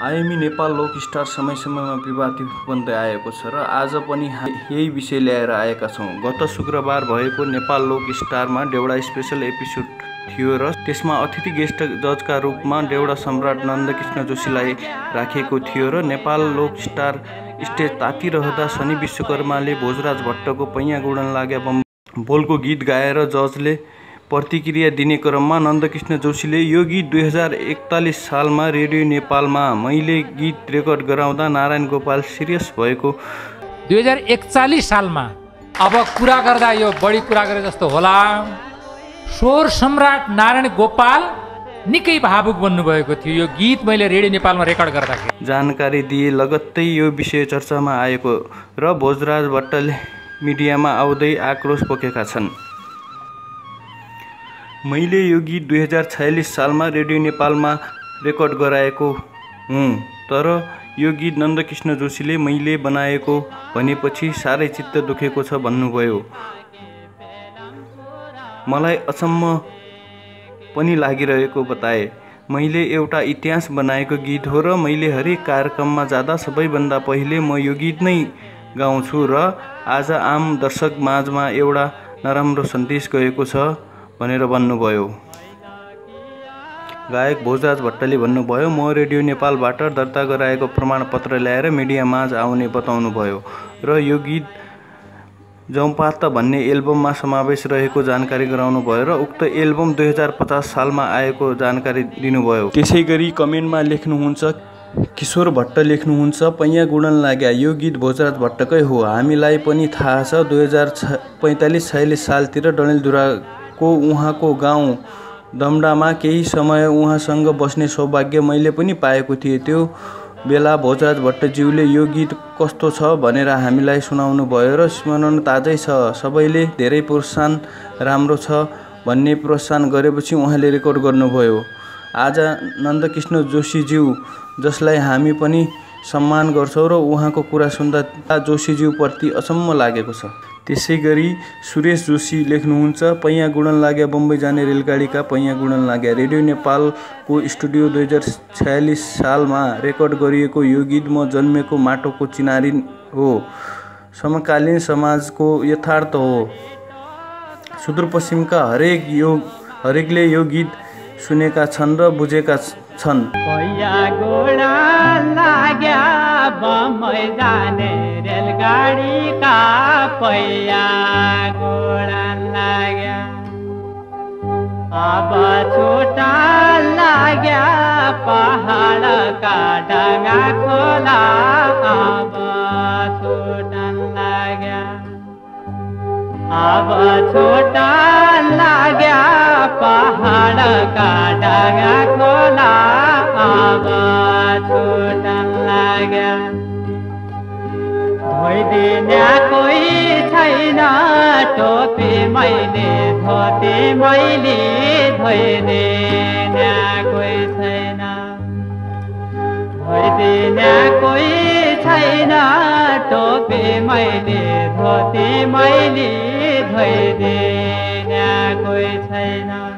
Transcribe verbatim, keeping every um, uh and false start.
IME Nepal लोक star समय समयमा विवादित बन्दै आएको छ र आज पनि यही विषय ल्याएर आएका छौँ। गत शुक्रबार भएको नेपाल लोक स्टारमा देउडा स्पेशल एपिसोड थियो र त्यसमा अतिथि गेस्ट जजका रूपमा देउडा सम्राट नन्दकृष्ण जोशीलाई राखिएको थियो र नेपाल लोक स्टार स्टेज तातिरहँदा शनि विश्वकर्माले भोजराज भट्टको पैयाँ गुडन लाग्या बोलको गीत गाएर जजले प्रतिक्रिया दिने क्रममा नन्दकृष्ण जोशीले यो गीत दुई हजार एकतालीस सालमा रेडियो नेपालमा मैले गीत रेकर्ड गराउँदा नारायण गोपाल सिरियस भएको दुई हजार एकचालीस सालमा अब कुरा गर्दा यो बढी कुरा गरे जस्तो होला। स्वर सम्राट नारायण गोपाल निकै भावुक बन्नुभएको थियो यो गीत मैले रेडियो नेपालमा रेकर्ड गर्दाखेरि जानकारी दिए लगत्तै यो विषय चर्चामा आएको र भोजराज भट्टले मिडियामा आउँदै आक्रोश पोखेका छन्। मैले यो गीत दुई हजार छयालिस सालमा रेडियो नेपालमा रेकर्ड गराएको हुँ, तर यो गीत नन्दकृष्ण जोशीले मैले बनाएको भनेपछि साह्रै चित्त दुखेको छ भन्नुभयो। मलाई अचम्म पनि लागिरहेको बताए। मैले एउटा इतिहास बनाएको गीत हो र मैले हरेक कार्यक्रममा जाँदा सबैभन्दा पहिले म यो गीत नै गाउँछु र आज आम दर्शक माझमा एउटा नराम्रो सन्देश गएको छ भनेर भन्नुभयो। गायक भोजराज भट्टले भन्नुभयो, म रेडियो नेपालबाट दर्ता गराएको प्रमाणपत्र ल्याएर मिडिया माझ आउने बताउनुभयो र यो गीत जौपात भन्ने एल्बममा समावेश रहेको जानकारी गराउनु भयो र उक्त एल्बम दुई हजार पचास सालमा आएको जानकारी दिनुभयो। त्यसै गरी कमेन्टमा लेख्नुहुन्छ, किशोर भट्ट लेख्नुहुन्छ, पैयाँ गुडन लाग्या यो गीत भोजराज भट्टकै हो। हामीलाई पनि थाहा छ दुई हजार पैँतालिस छयालिस सालतिर डडेलधुराको उहाँको गाउँ दमडामा केही समय उहाँसँग बस्ने सौभाग्य मैले पनि पाएको थिएँ। त्यो बेला भोजराज भट्टज्यूले यो गीत कस्तो छ भनेर हामीलाई सुनाउनु भयो र स्मरण ताजै छ। सबैले धेरै प्रोत्साहन राम्रो छ भन्ने प्रोत्साहन गरेपछि उहाँले रेकर्ड गर्नुभयो। आज नन्दकृष्ण जोशीज्यू जसलाई हामी पनि सम्मान गर्छौँ र उहाँको कुरा सुन्दा जोशीज्यूप्रति अचम्म लागेको छ। त्यसै गरी सुरेश जोशी लेख्नुहुन्छ, पैयाँ गुडन लाग्या बम्बई जाने रेलगाडीका पैयाँ गुडन लाग्या रेडियो नेपालको स्टुडियो दुई हजार छयालिस सालमा रेकर्ड गरिएको यो गीत म जन्मेको माटोको चिनारी हो, समकालीन समाजको यथार्थ हो। सुदूरपश्चिमका हरेक यो हरेकले यो गीत सुनेका छन् र बुझेका छन्। पैयाँ गुडन लाग्या बम्बई जाने रेलगाडीका पैयाँ गुडन लाग्या अब छुटा लाग्या पहाडका डङ्गा खोला अब छुटा लाग्या अब छुटा लाग्या पहाडका डङ्गा खोला अब छुटा लाग्या धोइदिने कोही छैन टोपी मैले धोती मैले धोइदिने कोही छैन धोइदिने कोही छैन टोपी मैले धोती मैले धोइदिने कोही छैन।